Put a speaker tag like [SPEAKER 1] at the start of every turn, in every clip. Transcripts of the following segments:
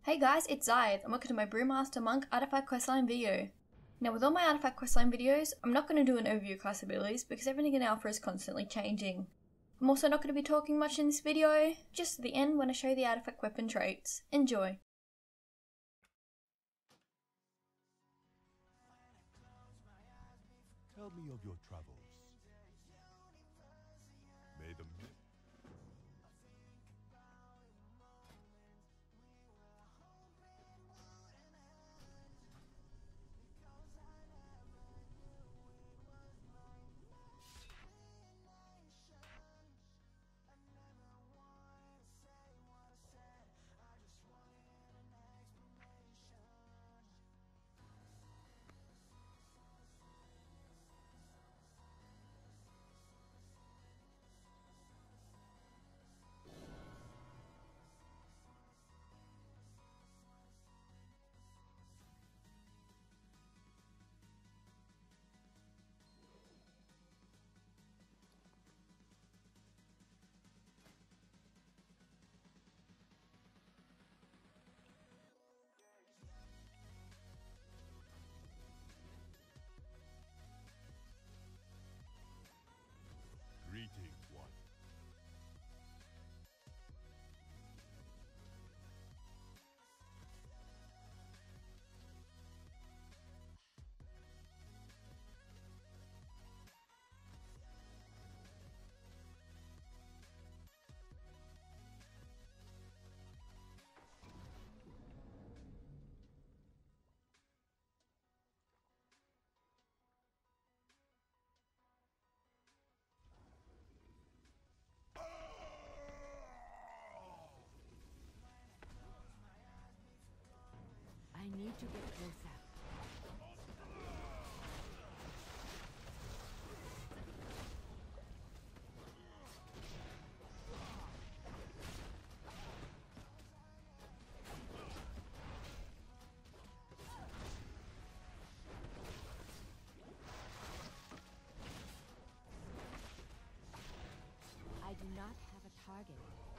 [SPEAKER 1] Hey guys, it's Zayed, and welcome to my Brewmaster Monk Artifact Questline video. Now with all my Artifact Questline videos, I'm not going to do an overview of class abilities because everything in Alpha is constantly changing. I'm also not going to be talking much in this video, just at the end when I show you the Artifact weapon traits. Enjoy!
[SPEAKER 2] Tell me of your travels. May the greeting one.
[SPEAKER 3] I need to get closer. I do not have a target.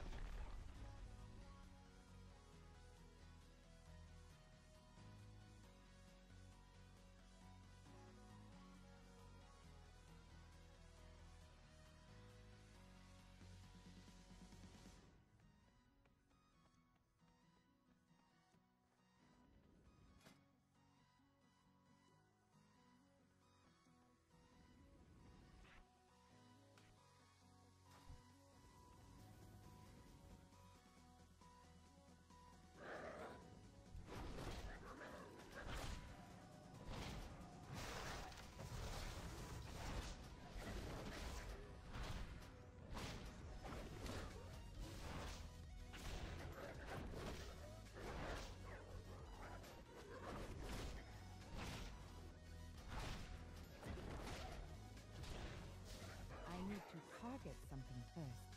[SPEAKER 3] I need to target something first.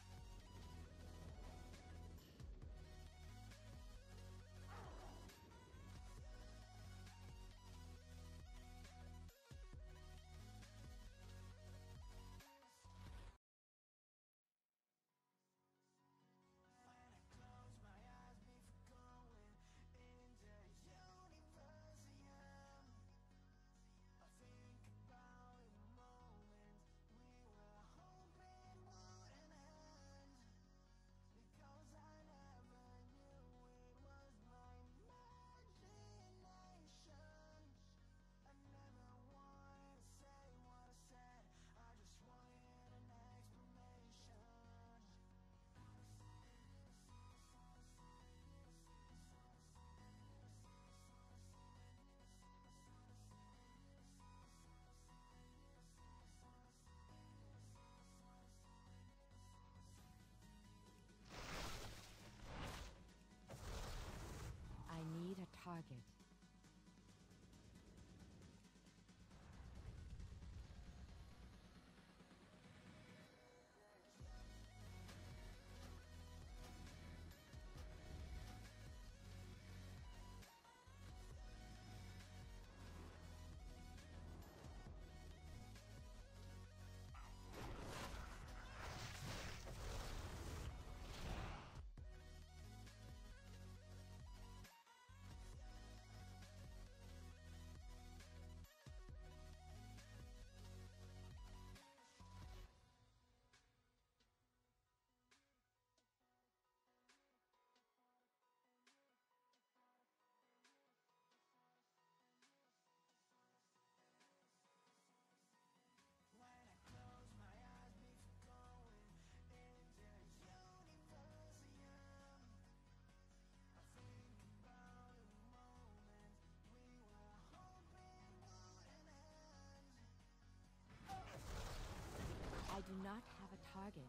[SPEAKER 3] I do not have a target.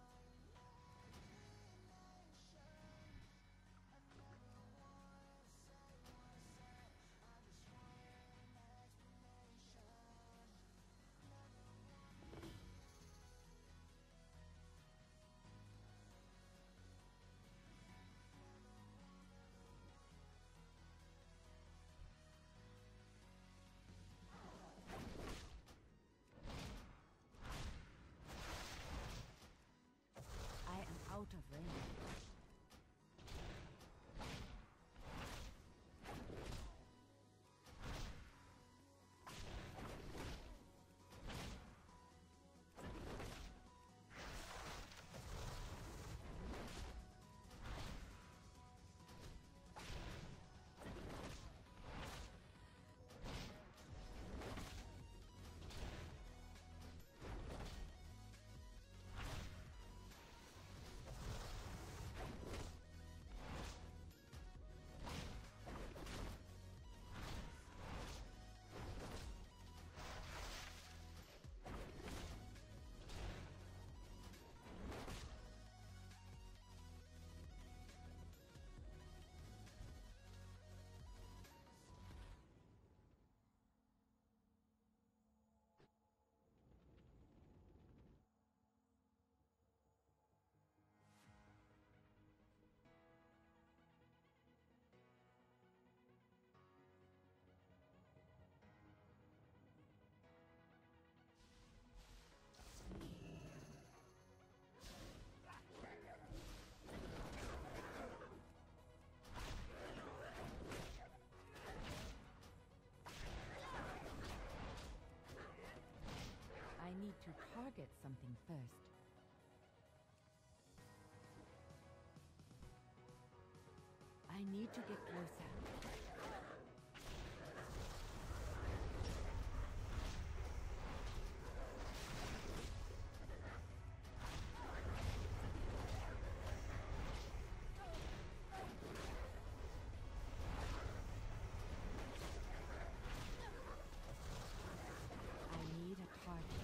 [SPEAKER 3] I am out of range. I need to target something first. I need to get closer. I need a target.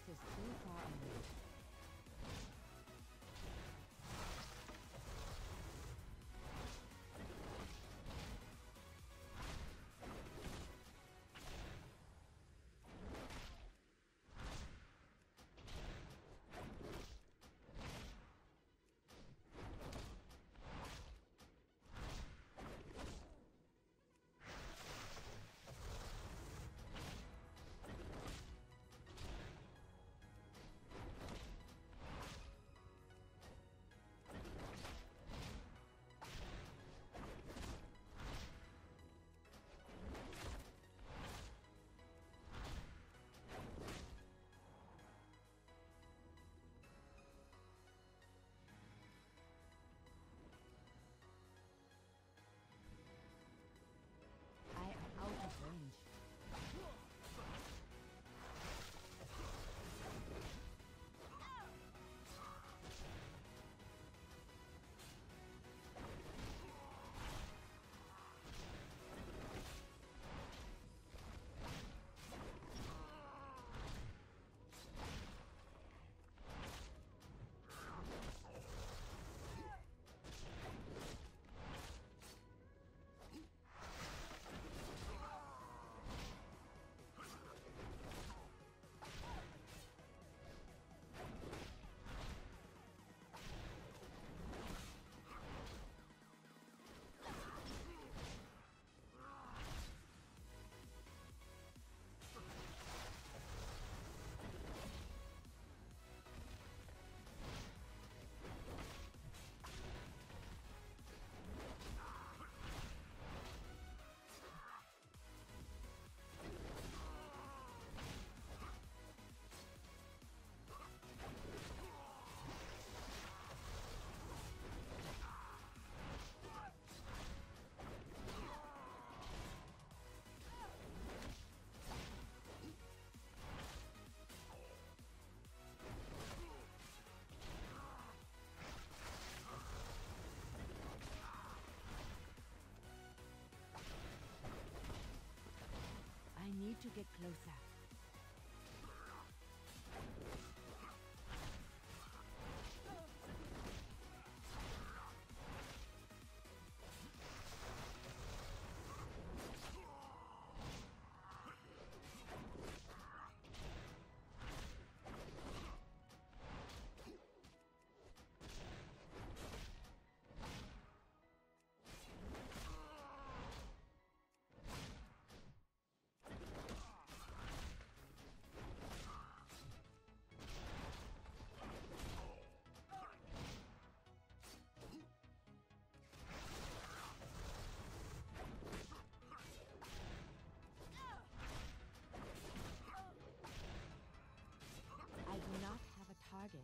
[SPEAKER 3] is too far away. I am out of range. I need to get closer. I do not have a target.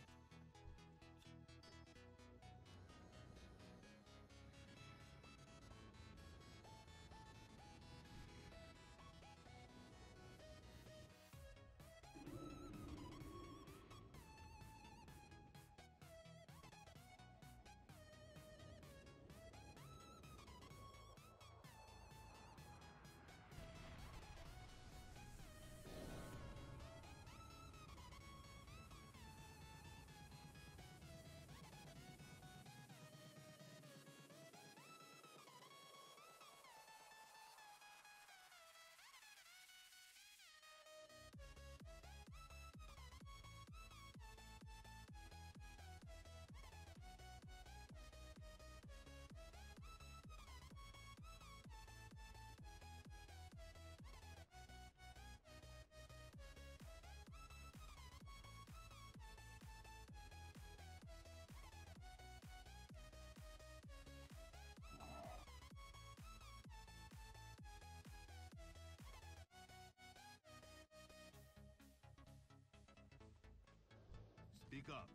[SPEAKER 2] Speak up.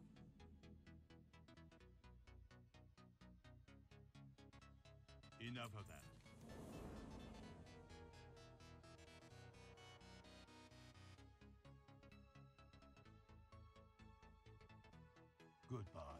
[SPEAKER 2] Enough of that. Goodbye.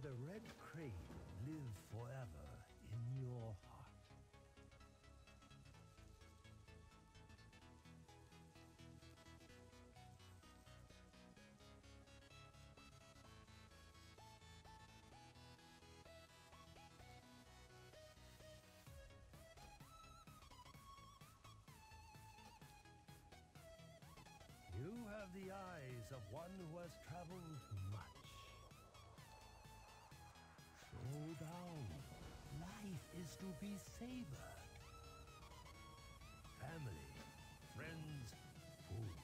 [SPEAKER 4] the red crane live forever in your heart. You have the eyes of one who has traveled much. Slow down. Life is to be savored. Family, friends, food.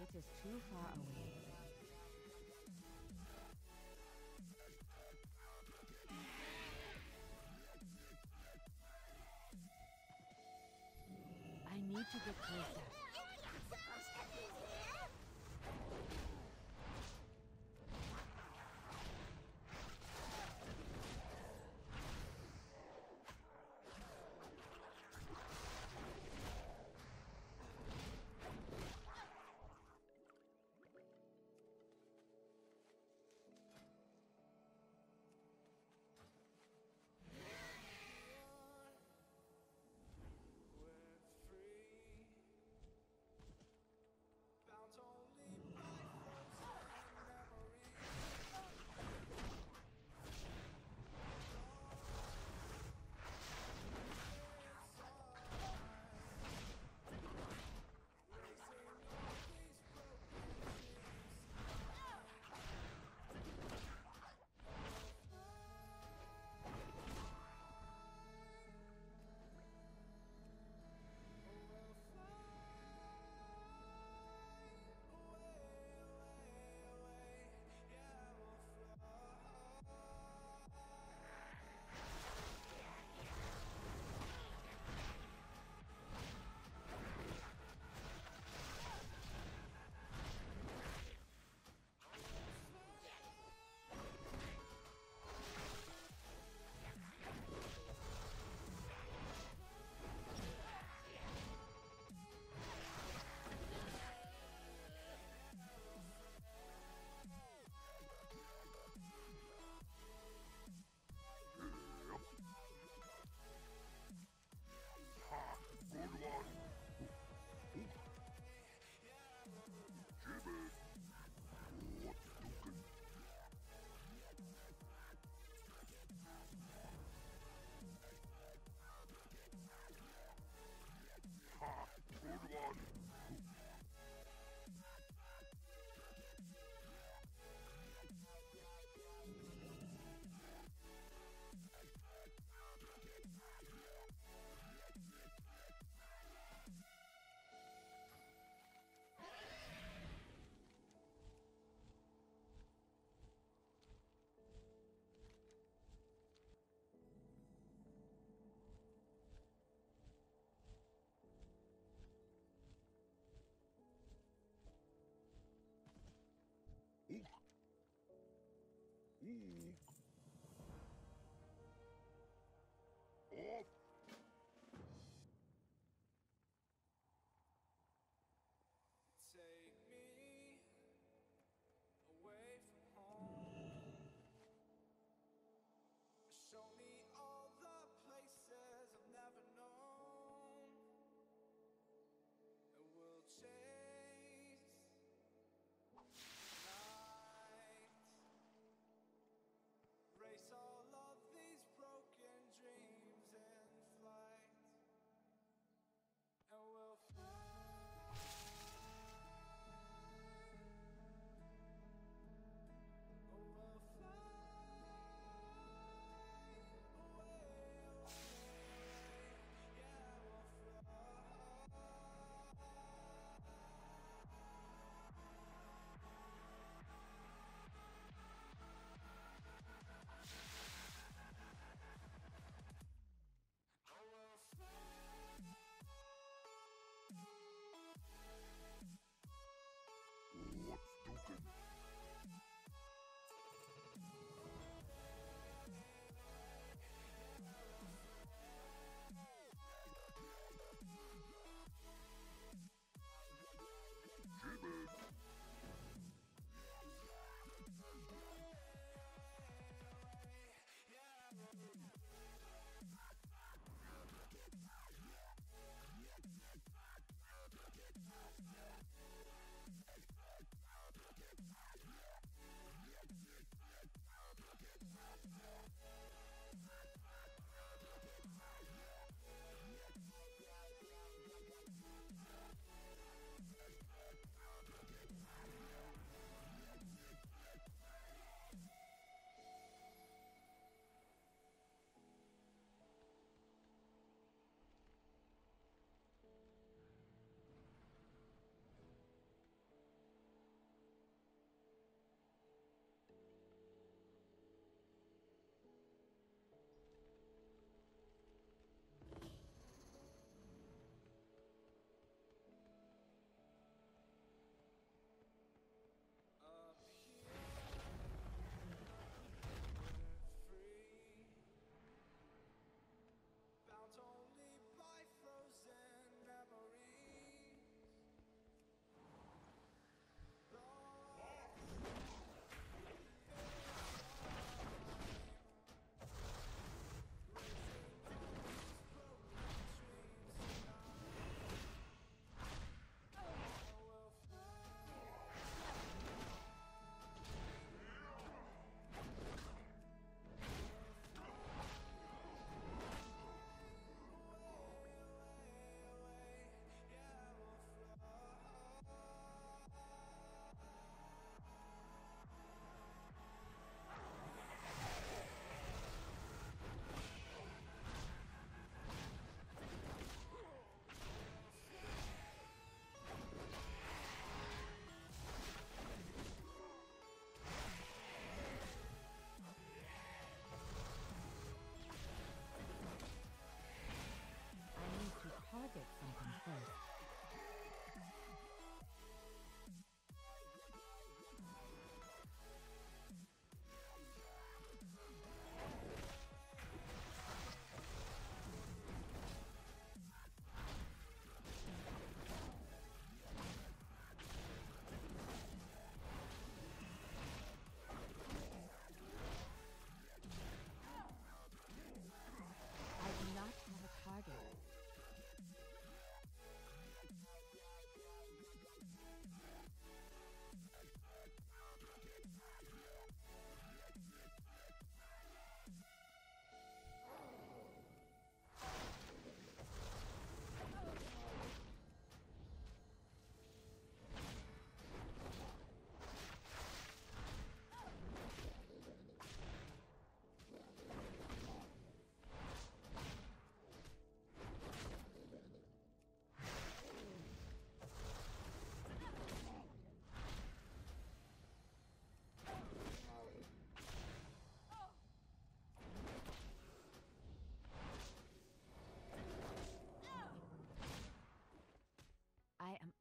[SPEAKER 3] Death is too far away. I need to get closer.
[SPEAKER 5] Take me away from home. Show me all the places I've never known. And we'll chase night.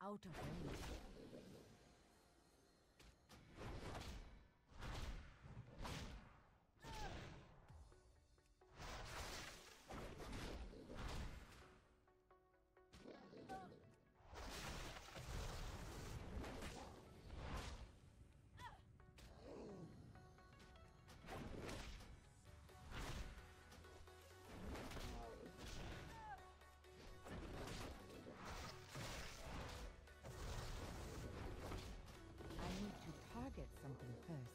[SPEAKER 3] out of range. I need to target something first.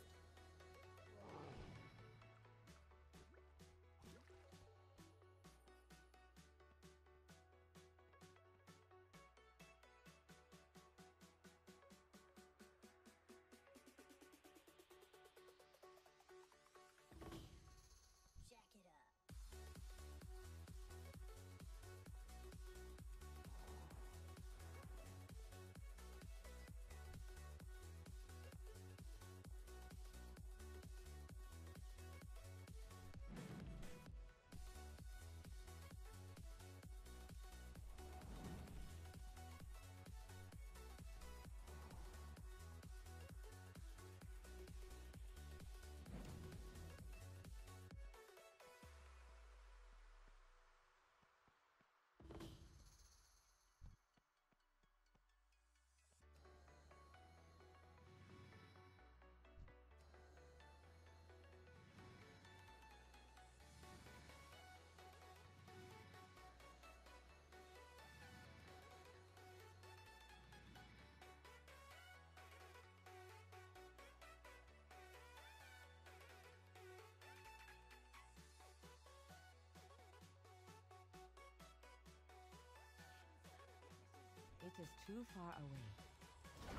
[SPEAKER 6] Jack it up.
[SPEAKER 3] It is too far away.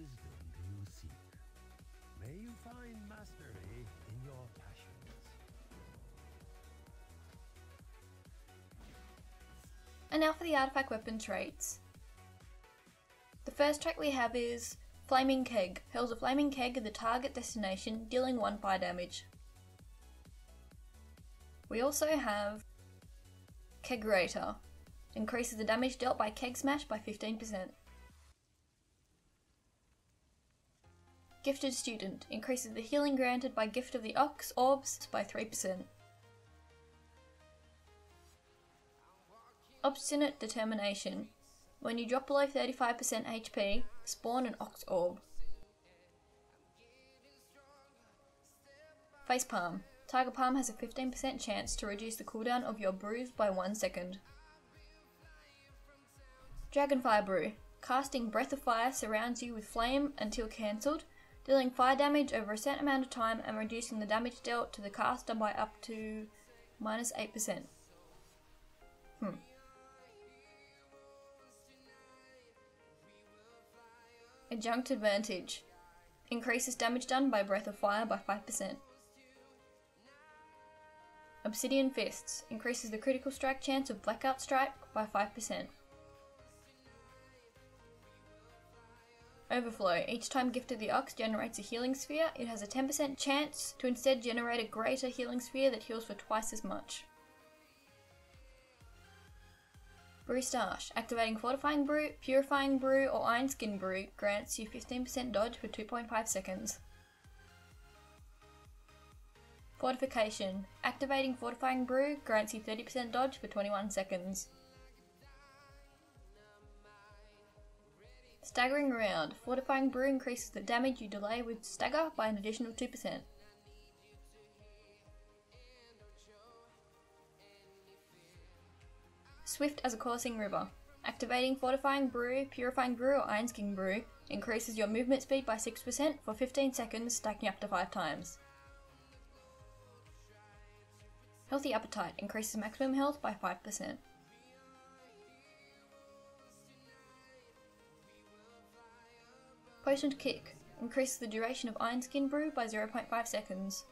[SPEAKER 4] wisdom do you seek? May you find mastery in your passions.
[SPEAKER 1] And now for the artifact weapon traits. The first trait we have is Flaming Keg. Hurls a flaming keg at the target destination, dealing 1 fire damage. We also have Kegerator. Increases the damage dealt by Keg Smash by 15%. Gifted Student. Increases the healing granted by Gift of the Ox Orbs by 3%. Obstinate Determination. When you drop below 35% HP, spawn an Ox Orb. Facepalm. Tiger Palm has a 15% chance to reduce the cooldown of your brews by 1 second. Dragonfire Brew. Casting Breath of Fire surrounds you with flame until cancelled, dealing fire damage over a set amount of time and reducing the damage dealt to the caster by up to -8%. Adjunct Advantage. Increases damage done by Breath of Fire by 5%. Obsidian Fists. Increases the critical strike chance of Blackout Strike by 5%. Overflow. Each time Gifted the Ox generates a healing sphere, it has a 10% chance to instead generate a greater healing sphere that heals for twice as much. Brew Stash. Activating Fortifying Brew, Purifying Brew, or Iron Skin Brew grants you 15% dodge for 2.5 seconds. Fortification. Activating Fortifying Brew grants you 30% dodge for 21 seconds. Staggering Round. Fortifying Brew increases the damage you delay with Stagger by an additional 2%. Swift as a Coursing River. Activating Fortifying Brew, Purifying Brew, or Iron Skin Brew increases your movement speed by 6% for 15 seconds, stacking up to 5 times. Healthy Appetite increases maximum health by 5%. Potent Kick increases the duration of Iron Skin Brew by 0.5 seconds.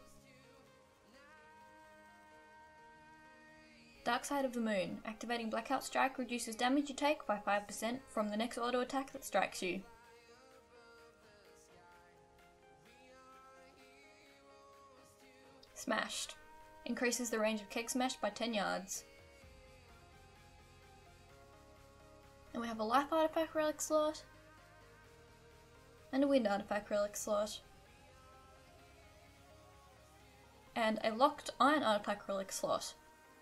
[SPEAKER 1] Dark Side of the Moon. Activating Blackout Strike reduces damage you take by 5% from the next auto attack that strikes you. Smashed. Increases the range of Keg Smash by 10 yards. And we have a Life Artifact Relic slot. And a Wind Artifact Relic slot. And a locked Iron Artifact Relic slot.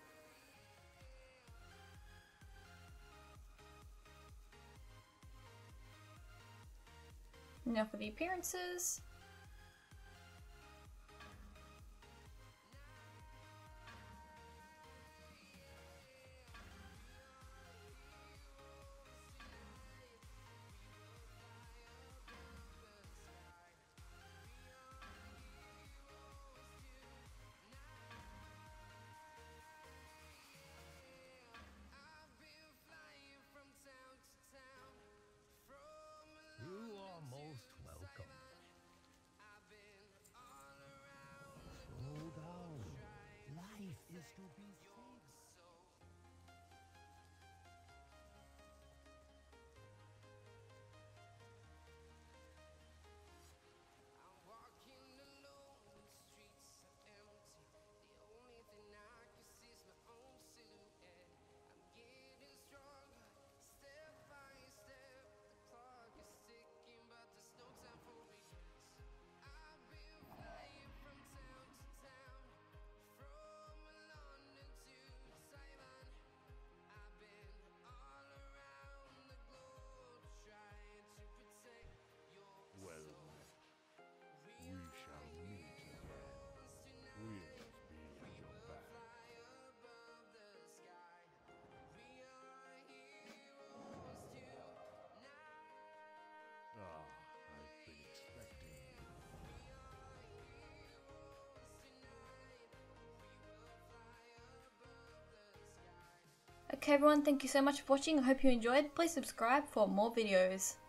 [SPEAKER 1] Now for the appearances.
[SPEAKER 4] You are most welcome. Slow down. Life is to be savored.
[SPEAKER 2] Well met. We shall meet again. We'll be at your back. I've been expecting you.
[SPEAKER 1] Okay everyone, thank you so much for watching. I hope you enjoyed. Please subscribe for more videos.